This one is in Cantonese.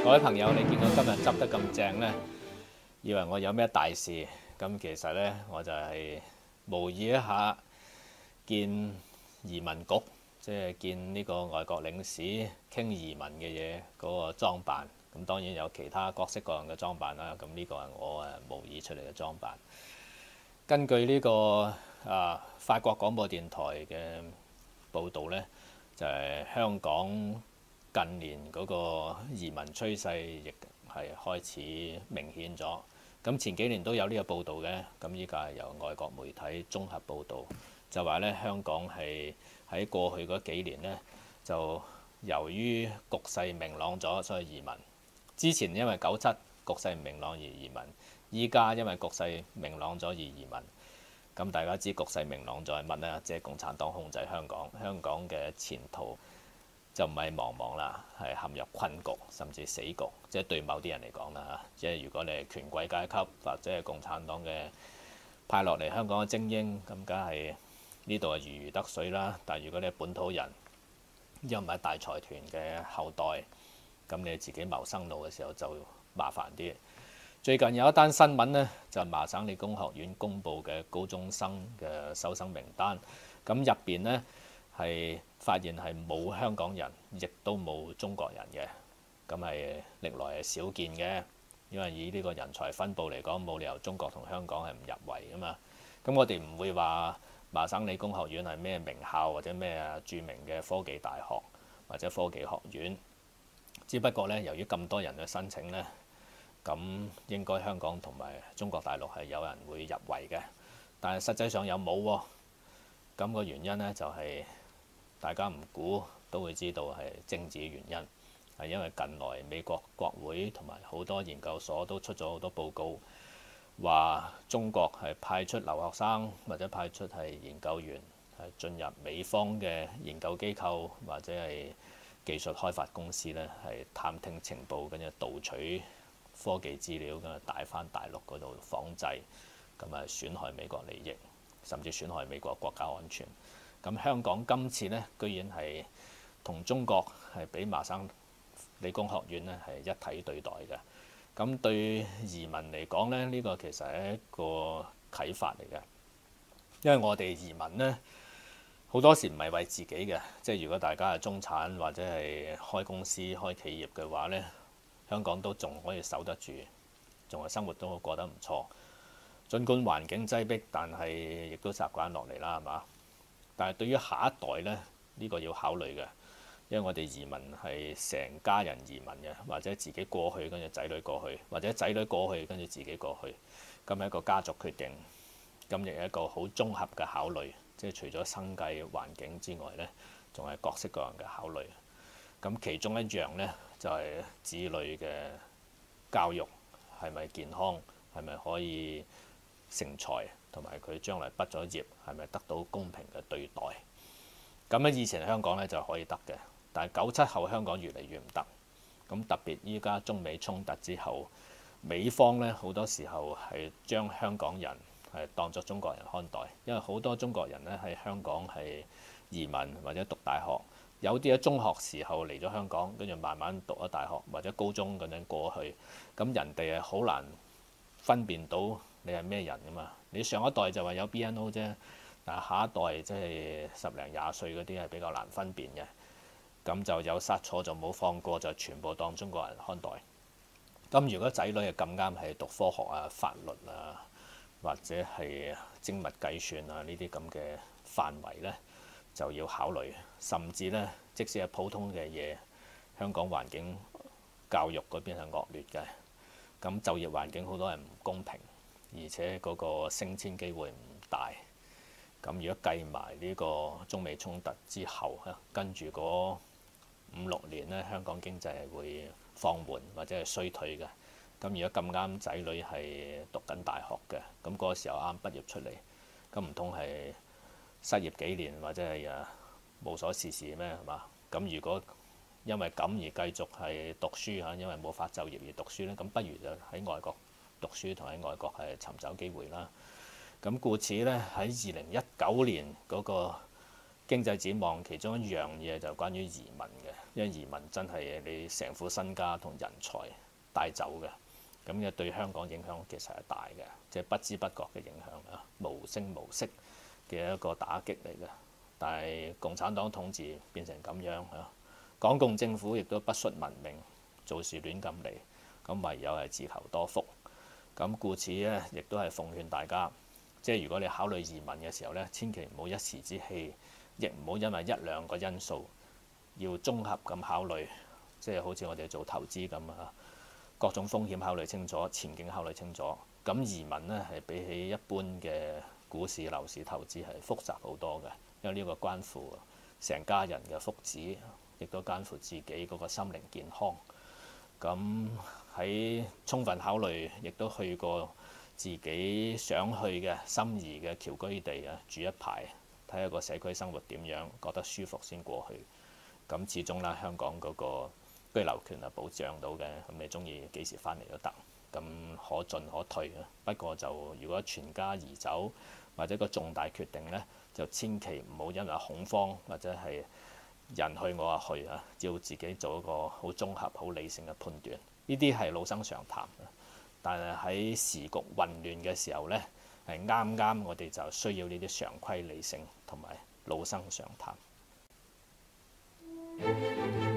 各位朋友，你見我今日執得咁正呢，以為我有咩大事，咁其實呢，我就係模擬一下見移民局，即係見呢個外國領事傾移民嘅嘢嗰個裝扮。咁當然有其他各式各樣嘅裝扮啦。咁呢個係我模擬出嚟嘅裝扮。根據呢個法國廣播電台嘅報導呢，就係香港近年嗰個移民趨勢亦係開始明顯咗。咁前幾年都有呢個報導嘅，咁依家係由外國媒體綜合報導，就話呢香港係喺過去嗰幾年呢，就由於局勢明朗咗，所以移民。之前因為97局勢唔明朗而移民，依家因為局勢明朗咗而移民。咁大家知局勢明朗咗係乜呢？即係共產黨控制香港，香港嘅前途就唔係茫茫啦，係陷入困局甚至死局。即係對某啲人嚟講啦，即係如果你係權貴階級或者係共產黨嘅派落嚟香港嘅精英，咁梗係呢度係如魚得水啦。但係如果你係本土人，又唔係大財團嘅後代，咁你自己謀生路嘅時候就麻煩啲。最近有一單新聞呢，就係麻省理工學院公佈嘅高中生嘅收生名單，咁入邊呢，係發現係冇香港人，亦都冇中國人嘅，咁係歷來係少見嘅。因為以呢個人才分佈嚟講，冇理由中國同香港係唔入圍㗎嘛。咁我哋唔會話麻省理工學院係咩名校或者咩著名嘅科技大學或者科技學院，只不過呢，由於咁多人嘅申請呢，咁應該香港同埋中國大陸係有人會入圍嘅，但係實際上有冇喎？咁個原因呢，就係大家唔估都會知道係政治原因，係因為近來美國國會同埋好多研究所都出咗好多報告，話中國係派出留學生或者派出係研究員係進入美方嘅研究機構或者係技術開發公司呢，係探聽情報跟住盜取科技資料，咁啊帶翻大陸嗰度仿製，咁啊損害美國利益，甚至損害美國國家安全。咁香港今次呢，居然係同中國係俾麻省理工學院呢係一體對待嘅。咁對移民嚟講呢，呢個其實係一個啟發嚟嘅，因為我哋移民呢，好多時唔係為自己嘅，即係如果大家係中產或者係開公司開企業嘅話呢，香港都仲可以守得住，仲係生活都過得唔錯。儘管環境擠迫，但係亦都習慣落嚟啦，係嘛？但係對於下一代呢，呢個要考慮嘅，因為我哋移民係成家人移民嘅，或者自己過去跟住仔女過去，或者仔女過去跟住自己過去，咁係一個家族決定，咁亦係一個好綜合嘅考慮，即係除咗生計環境之外呢，仲係各式各樣嘅考慮。咁其中一樣呢，就係子女嘅教育係咪健康，係咪可以成才，同埋佢將來畢咗業係咪得到公平嘅對待。咁咧以前香港咧就可以得嘅，但係97後香港越嚟越唔得。咁特別依家中美衝突之後，美方咧好多時候係將香港人係當作中國人看待，因為好多中國人咧喺香港係移民或者讀大學。有啲喺中學時候嚟咗香港，跟住慢慢讀咗大學或者高中咁樣過去，咁人哋係好難分辨到你係咩人㗎嘛。你上一代就話有 BNO 啫，但係下一代即係10零20歲嗰啲係比較難分辨嘅。咁就有殺錯就冇放過，就全部當中國人看待。咁如果仔女係咁啱係讀科學啊、法律啊，或者係精密計算啊呢啲咁嘅範圍呢，就要考慮，甚至呢，即使係普通嘅嘢，香港環境教育嗰邊係惡劣嘅，咁就業環境好多人唔公平，而且嗰個升遷機會唔大。咁如果計埋呢個中美衝突之後咧，跟住嗰5、6年呢，香港經濟係會放緩或者係衰退嘅。咁如果咁啱仔女係讀緊大學嘅，咁嗰個時候啱畢業出嚟，咁唔通係失業幾年或者係無所事事咩？係嘛？咁如果因為咁而繼續係讀書嚇，因為冇法就業而讀書咧，咁不如就喺外國讀書同喺外國係尋找機會啦。咁故此呢，喺2019年嗰個經濟展望其中一樣嘢就關於移民嘅，因為移民真係你成副身家同人才帶走嘅，咁嘅對香港影響其實係大嘅，即係不知不覺嘅影響啊，無聲無息嘅一個打擊嚟嘅。但係共產黨統治變成咁樣啊，港共政府亦都不恤民命，做事亂咁嚟，咁唯有係自求多福。咁故此咧，亦都係奉勸大家，即係如果你考慮移民嘅時候咧，千祈唔好一時之氣，亦唔好因為一兩個因素，要綜合咁考慮，即係好似我哋做投資咁啊，各種風險考慮清楚，前景考慮清楚。咁移民呢，係比起一般嘅股市、樓市投資係複雜好多嘅，因為呢個關乎成家人嘅福祉，亦都關乎自己嗰個心靈健康。咁喺充分考慮，亦都去過自己想去嘅心儀嘅僑居地啊，住一排，睇下個社區生活點樣，覺得舒服先過去。咁始終啦，香港嗰個居留權係保障到嘅，咁你中意幾時翻嚟都得，咁可進可退啊。不過就如果全家移走或者個重大決定呢，就千祈唔好因為恐慌或者係人去我話去啊，要自己做一個好綜合、好理性嘅判斷。呢啲係老生常談，但係喺時局混亂嘅時候呢，係啱啱我哋就需要呢啲常規理性同埋老生常談。